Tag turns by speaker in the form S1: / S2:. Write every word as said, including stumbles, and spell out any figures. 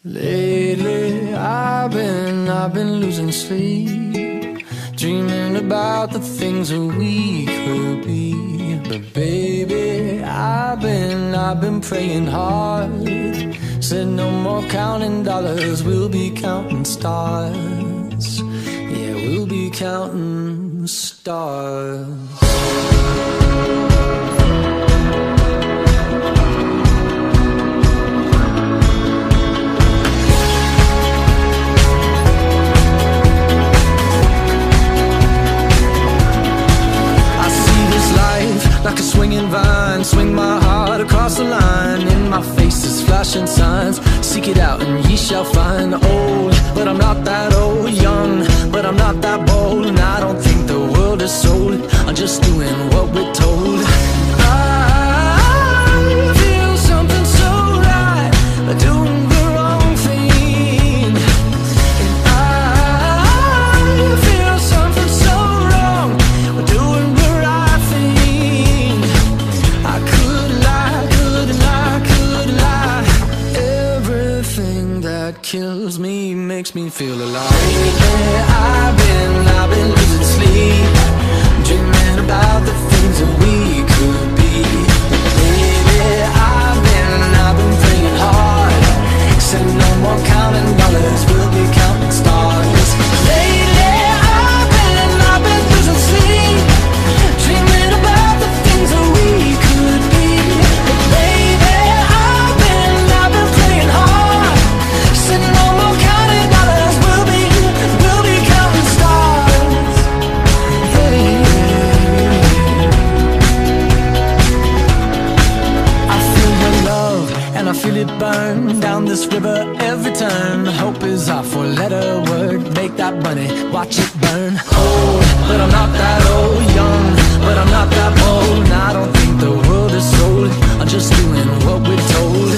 S1: Lately I've been, I've been losing sleep, dreaming about the things that we could be. But baby, I've been, I've been praying hard. Said no more counting dollars, we'll be counting stars. Yeah, we'll be counting stars. Like a swinging vine, swing my heart across the line. In my face is flashing signs, seek it out and ye shall find. Old, but I'm not that old. Young, but I'm not that bold. And I don't think the world is sold, I'm just doing what we're told. I feel something so right, doing the wrong thing. And I feel something so wrong, doing the right thing. I could lie, could lie, could lie. Everything that kills me makes me feel alive. Lately I've been, I've been losing sleep, dreaming about the things that we could be. Baby, I've been, I've been praying hard. Said no more counting dollars, we'll be counting stars. Lately I've been, I've been losing sleep, dreaming about the things that we could be. Baby, I've been, I've been praying hard. Said no more counting dollars, we'll be, we'll be counting stars. Hey. I feel your love and I feel it burn down this river every turn. Hope is our four-letter word, make that money, watch it burn. Old, but I'm not that old. Young, but I'm not that bold. And I don't think the world is sold, I'm just doing what we're told.